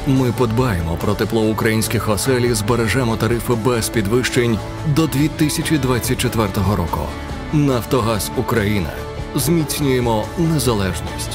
Ми подбаємо про тепло українських осель і збережемо тарифи без підвищень до 2024 року. Нафтогаз Україна. Зміцнюємо незалежність.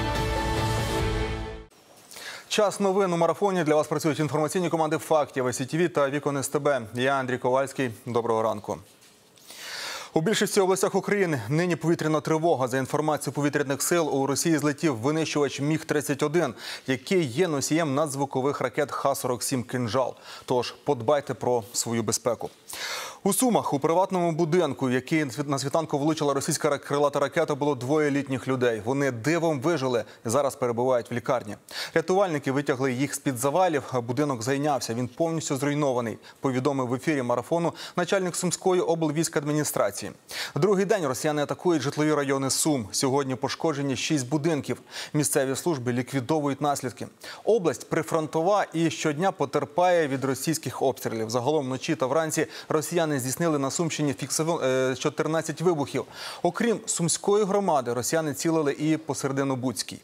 Час новин у марафоні. Для вас працюють інформаційні команди «Фактів», СІТВ та Вікон СТБ. Я Андрій Ковальський. Доброго ранку. У більшості областях України нині повітряна тривога. За інформацією повітряних сил, у Росії злетів винищувач Міг-31, який є носієм надзвукових ракет Х-47 «Кинжал». Тож подбайте про свою безпеку. У Сумах у приватному будинку, в який на світанку влучила російська крилата ракета, було двоє літніх людей. Вони дивом вижили і зараз перебувають в лікарні. Рятувальники витягли їх з-під завалів, а будинок зайнявся. Він повністю зруйнований, повідомив в ефірі марафону начальник Сумської облвійськадміністрації. Другий день росіяни атакують житлові райони Сум. Сьогодні пошкоджені 6 будинків. Місцеві служби ліквідовують наслідки. Область прифронтова і щодня потерпає від російських обстрілів. Загалом вночі та вранці росіяни здійснили на Сумщині 14 вибухів. Окрім Сумської громади, росіяни цілили і по Серединобудській.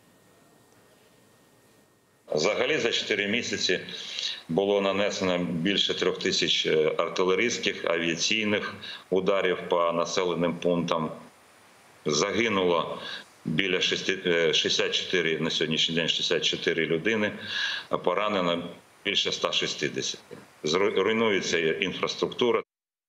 Взагалі за 4 місяці було нанесено більше 3000 артилерійських, авіаційних ударів по населеним пунктам. Загинуло біля 64, на сьогоднішній день 64 людини, а поранено більше 160. Руйнується інфраструктура.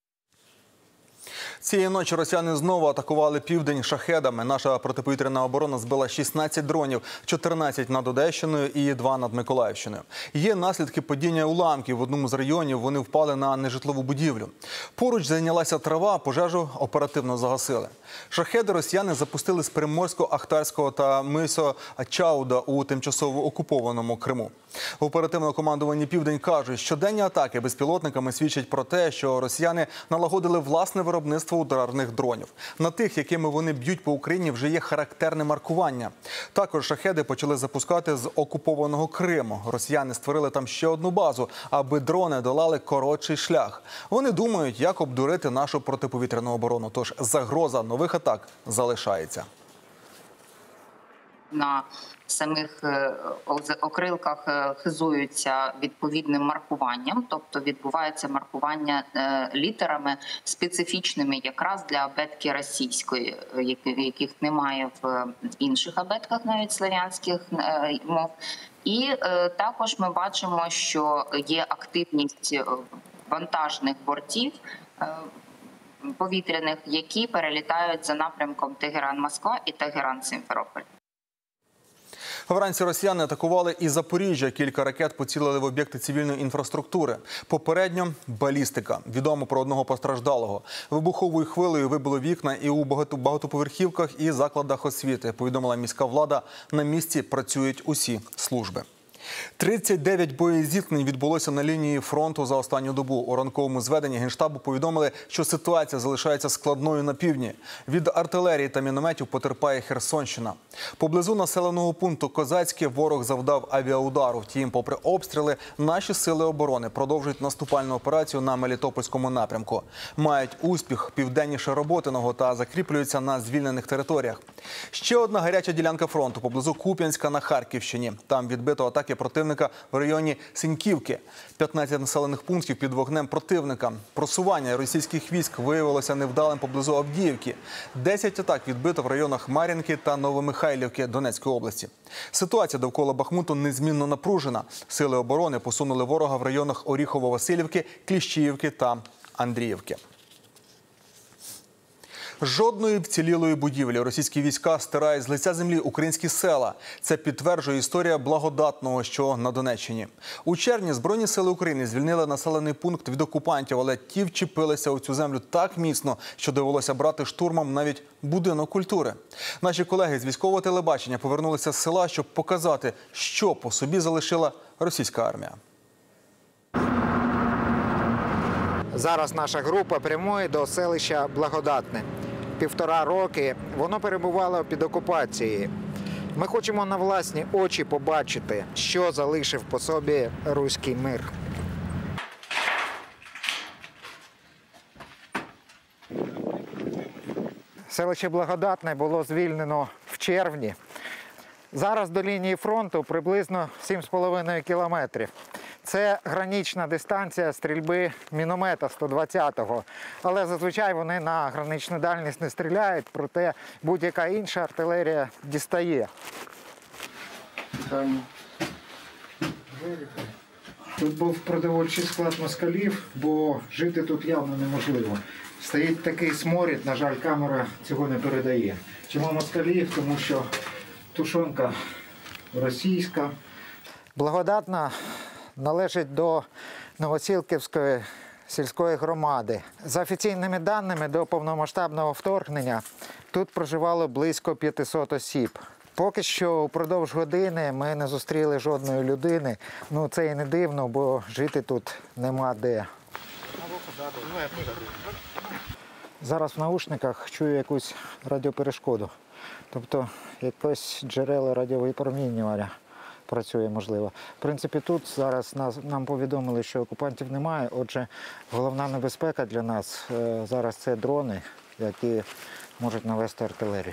Цієї ночі росіяни знову атакували південь шахедами. Наша протиповітряна оборона збила 16 дронів, 14 над Одещиною і 2 над Миколаївщиною. Є наслідки падіння уламків. В одному з районів вони впали на нежитлову будівлю. Поруч зайнялася трава, пожежу оперативно загасили. Шахеди росіяни запустили з Приморсько-Ахтарського та Мисо-Чауда у тимчасово окупованому Криму. В оперативному командуванні «Південь» кажуть, щоденні атаки безпілотниками свідчать про те, що росіяни налагодили власне виробництво ударних дронів. На тих, якими вони б'ють по Україні, вже є характерне маркування. Також шахеди почали запускати з окупованого Криму. Росіяни створили там ще одну базу, аби дрони долали коротший шлях. Вони думають, як обдурити нашу протиповітряну оборону. Тож загроза нових атак залишається. На самих окрилках хизуються відповідним маркуванням, тобто відбувається маркування літерами специфічними якраз для абетки російської, яких немає в інших абетках, навіть слов'янських мов. І також ми бачимо, що є активність вантажних бортів повітряних, які перелітають за напрямком Тегеран-Москва і Тегеран-Сімферополь. Вранці росіяни атакували і Запоріжжя. Кілька ракет поцілили в об'єкти цивільної інфраструктури. Попередньо – балістика. Відомо про одного постраждалого. Вибуховою хвилею вибило вікна і у багатоповерхівках, і закладах освіти. Повідомила міська влада. На місці працюють усі служби. 39 боєзіткнень відбулося на лінії фронту за останню добу. У ранковому зведенні Генштабу повідомили, що ситуація залишається складною на півдні. Від артилерії та мінометів потерпає Херсонщина. Поблизу населеного пункту Козацьке ворог завдав авіаудару. Втім, попри обстріли, наші сили оборони продовжують наступальну операцію на Мелітопольському напрямку. Мають успіх південніше Роботиного та закріплюються на звільнених територіях. Ще одна гаряча ділянка фронту поблизу Куп'янська на Харківщині. Там відбито атаки противника в районі Синьківки. 15 населених пунктів під вогнем противника. Просування російських військ виявилося невдалим поблизу Авдіївки. 10 атак відбито в районах Мар'їнки та Новомихайлівки Донецької області. Ситуація довкола Бахмуту незмінно напружена. Сили оборони посунули ворога в районах Оріхово-Василівки, Кліщіївки та Андріївки. Жодної вцілілої будівлі. Російські війська стирають з лиця землі українські села. Це підтверджує історія Благодатного, що на Донеччині. У червні Збройні сили України звільнили населений пункт від окупантів, але ті вчепилися у цю землю так міцно, що довелося брати штурмом навіть будинок культури. Наші колеги з військового телебачення повернулися з села, щоб показати, що по собі залишила російська армія. Зараз наша група прямує до селища Благодатне. 1,5 роки воно перебувало під окупацією. Ми хочемо на власні очі побачити, що залишив по собі руський мир. Селище Благодатне було звільнено в червні. Зараз до лінії фронту приблизно 7,5 кілометрів. Це гранична дистанція стрільби міномета 120-го. Але зазвичай вони на граничну дальність не стріляють, проте будь-яка інша артилерія дістає. Тут був продовольчий склад москалів, бо жити тут явно неможливо. Стоїть такий сморід, на жаль, камера цього не передає. Чому москалів? Тому що тушонка російська. Благодатна належить до Новосілківської сільської громади. За офіційними даними, до повномасштабного вторгнення тут проживало близько 500 осіб. Поки що упродовж години ми не зустріли жодної людини. Ну, це і не дивно, бо жити тут нема де. Зараз в наушниках чую якусь радіоперешкоду. Тобто якось джерело радіовипромінювання працює, можливо. В принципі, тут зараз нам повідомили, що окупантів немає. Отже, головна небезпека для нас зараз це дрони, які можуть навести артилерію.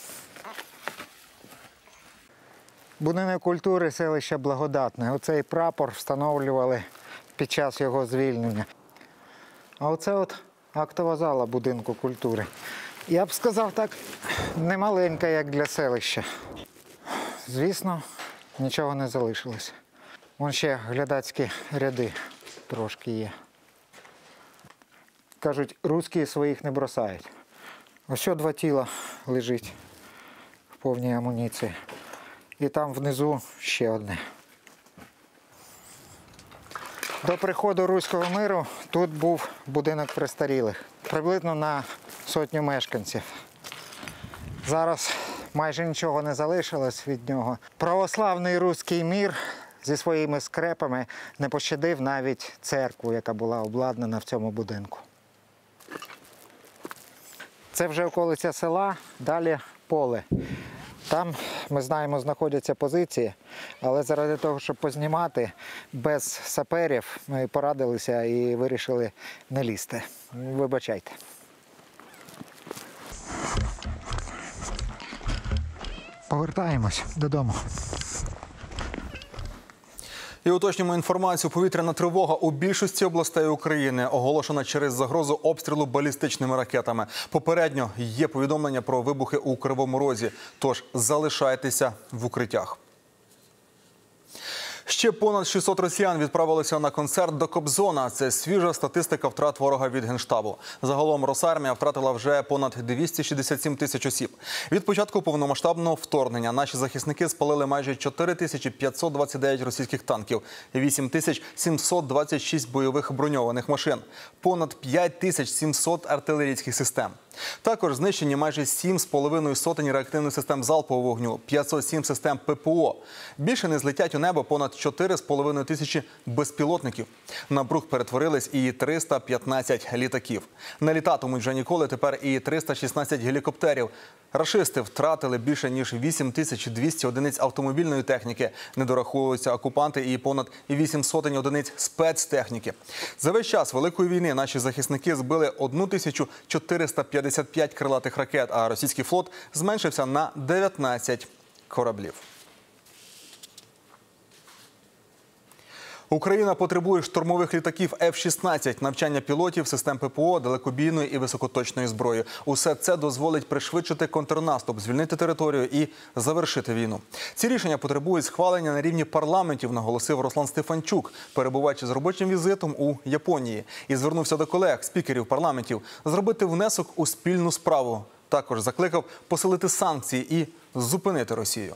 Будинок культури селища Благодатне. Оцей прапор встановлювали під час його звільнення. А оце от актова зала будинку культури. Я б сказав так, немаленька, як для селища. Звісно, нічого не залишилось. Вон ще глядацькі ряди трошки є. Кажуть, русські своїх не бросають. Ось що 2 тіла лежить в повній амуніції. І там внизу ще одне. До приходу Руського миру тут був будинок престарілих. Приблизно на 100 мешканців. Зараз майже нічого не залишилось від нього. Православний Руський мір зі своїми скрепами не пощадив навіть церкву, яка була обладнана в цьому будинку. Це вже околиця села, далі поле. Там, ми знаємо, знаходяться позиції, але заради того, щоб познімати без саперів, ми порадилися і вирішили не лізти. Вибачайте. Повертаємось додому. І уточнюємо інформацію. Повітряна тривога у більшості областей України оголошена через загрозу обстрілу балістичними ракетами. Попередньо є повідомлення про вибухи у Кривому Розі, тож залишайтеся в укриттях. Ще понад 600 росіян відправилися на концерт до Кобзона. Це свіжа статистика втрат ворога від Генштабу. Загалом Росармія втратила вже понад 267 тисяч осіб. Від початку повномасштабного вторгнення наші захисники спалили майже 4529 російських танків, 8726 бойових броньованих машин, понад 5700 артилерійських систем. Також знищені майже 7,5 сотень реактивних систем залпового вогню, 507 систем ППО. Більше не злетять у небо понад 4,5 тисячі безпілотників. На брух перетворились і 315 літаків. Не літатимуть вже ніколи тепер і 316 гелікоптерів. Рашисти втратили більше ніж 8200 одиниць автомобільної техніки. Не дораховуються окупанти і понад 8 сотень одиниць спецтехніки. За весь час Великої війни наші захисники збили 1455 крилатих ракет, а російський флот зменшився на 19 кораблів. Україна потребує штурмових літаків F-16, навчання пілотів, систем ППО, далекобійної і високоточної зброї. Усе це дозволить пришвидшити контрнаступ, звільнити територію і завершити війну. Ці рішення потребують схвалення на рівні парламентів, наголосив Руслан Стефанчук, перебуваючи з робочим візитом у Японії. І звернувся до колег, спікерів парламентів, зробити внесок у спільну справу. Також закликав посилити санкції і зупинити Росію.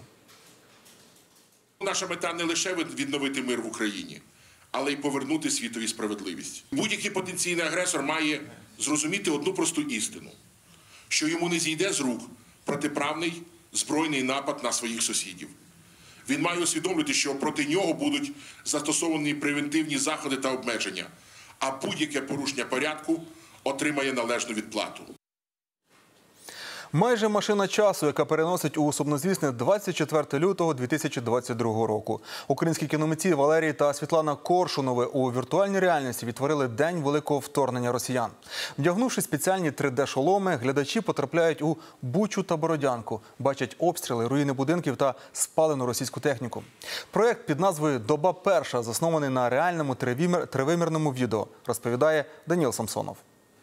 Наша мета не лише відновити мир в Україні, але й повернути світові справедливість. Будь-який потенційний агресор має зрозуміти одну просту істину, що йому не зійде з рук протиправний збройний напад на своїх сусідів. Він має усвідомлювати, що проти нього будуть застосовані превентивні заходи та обмеження, а будь-яке порушення порядку отримає належну відплату. Майже машина часу, яка переносить у сумнозвісне 24 лютого 2022 року. Українські кіномитці Валерій та Світлана Коршунови у віртуальній реальності відтворили день великого вторгнення росіян. Вдягнувши спеціальні 3D-шоломи, глядачі потрапляють у Бучу та Бородянку, бачать обстріли, руїни будинків та спалену російську техніку. Проєкт під назвою «Доба перша» заснований на реальному тривимірному відео, розповідає Даніл Самсонов.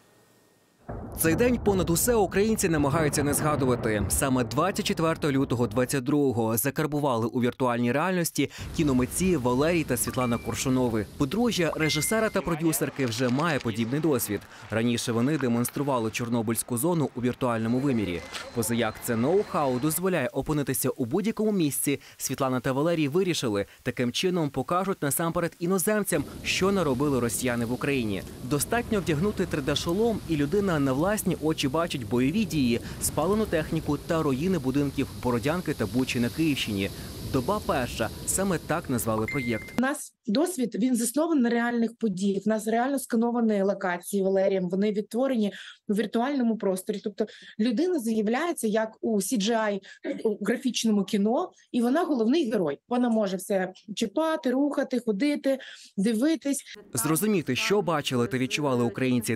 Цей день понад усе українці намагаються не згадувати. Саме 24 лютого 22-го закарбували у віртуальній реальності кіномитці Валерій та Світлана Коршунови. Подружжя режисера та продюсерки вже має подібний досвід. Раніше вони демонстрували Чорнобильську зону у віртуальному вимірі. Позаяк це ноу-хау дозволяє опинитися у будь-якому місці, Світлана та Валерій вирішили, таким чином покажуть насамперед іноземцям, що наробили росіяни в Україні. Достатньо вдягнути 3D-шолом, і людина на власні очі бачить бойові дії, спалену техніку та руїни будинків Бородянки та Бучі на Київщині. «Доба перша» – саме так назвали проєкт. У нас досвід, він заснований на реальних подіях. У нас реально скановані локації Валерієм, вони відтворені у віртуальному просторі. Тобто людина з'являється як у CGI, у графічному кіно, і вона головний герой. Вона може все чіпати, рухати, ходити, дивитись. Зрозуміти, що бачили та відчували українці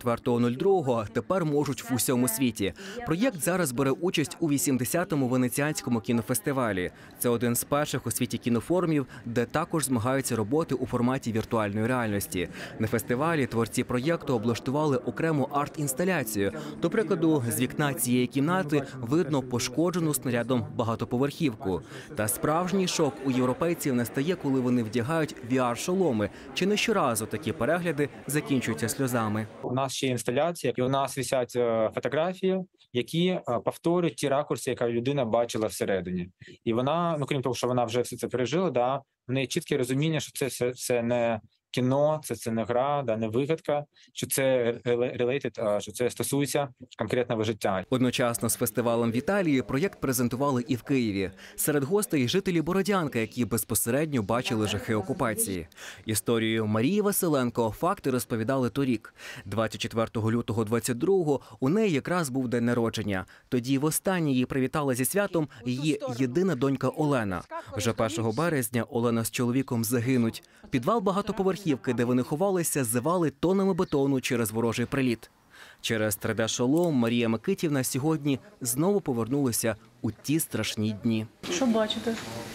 24.02, тепер можуть в усьому світі. Проєкт зараз бере участь у 80-му Венеціанському кінофестивалі. Це один з перших у світі кінофорумів, де також змагаються роботи у форматі віртуальної реальності. На фестивалі творці проєкту облаштували окрему арт-інсталяцію. До прикладу, з вікна цієї кімнати видно пошкоджену снарядом багатоповерхівку. Та справжній шок у європейців настає, коли вони вдягають VR-шоломи. Чи не щоразу такі перегляди закінчуються сльозами. У нас ще є інсталяція, і у нас висять фотографії, які повторюють ті ракурси, які людина бачила всередині. І вона, крім того, що вона вже все це пережила, в неї чітке розуміння, що це все не кіно, це не гра, не вигадка, що це related, що це стосується конкретного життя. Одночасно з фестивалем в Італії проєкт презентували і в Києві. Серед гостей – жителі Бородянки, які безпосередньо бачили жахи окупації. Історію Марії Василенко факти розповідали торік. 24 лютого 22-го у неї якраз був день народження. Тоді востаннє її привітала зі святом її єдина донька Олена. Вже 1 березня Олена з чоловіком загинуть. Підвал багатоповерхівки, де вони ховалися, завали тоннами бетону через ворожий приліт. Через 3D-шолом Марія Микитівна сьогодні знову повернулася у ті страшні дні. Що бачите?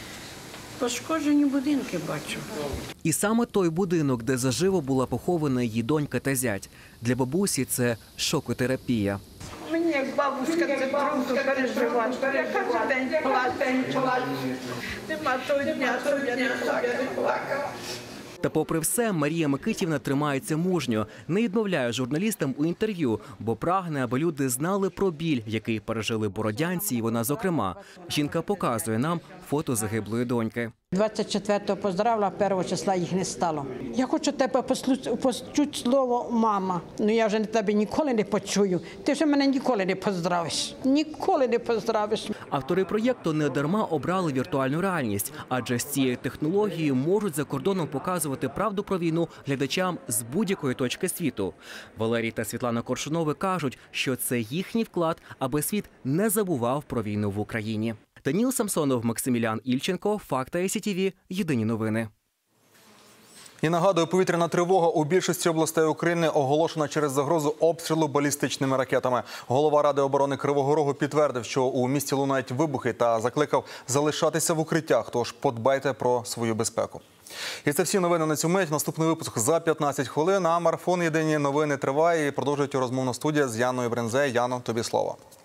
Пошкоджені будинки бачу. І саме той будинок, де заживо була похована її донька та зять. Для бабусі це шокотерапія. Мені як бабуська це трудно переживати. Я кожен день плачу. Нема того дня, що я не плакала. Та попри все, Марія Микитівна тримається мужньо, не відмовляє журналістам у інтерв'ю, бо прагне, аби люди знали про біль, який пережили бородянці, і вона зокрема. Жінка показує нам фото загиблої доньки. 24-го поздравила, 1-го числа їх не стало. Я хочу тебе почути слово «мама». Ну я вже тебе ніколи не почую. Ти вже мене ніколи не поздравиш. Ніколи не поздравиш. Автори проєкту не дарма обрали віртуальну реальність, адже з цією технологією можуть за кордоном показувати правду про війну глядачам з будь-якої точки світу. Валерій та Світлана Коршунови кажуть, що це їхній вклад, аби світ не забував про війну в Україні. Даніл Самсонов, Максимілян Ільченко, Факти СІТВ, єдині новини. І нагадую, повітряна тривога у більшості областей України оголошена через загрозу обстрілу балістичними ракетами. Голова Ради оборони Кривого Рогу підтвердив, що у місті лунають вибухи та закликав залишатися в укриттях, тож подбайте про свою безпеку. І це всі новини на цю мить. Наступний випуск за 15 хвилин, а марафон «Єдині новини» триває і продовжують розмовну студію з Яною Бринзе. Яно, тобі слово.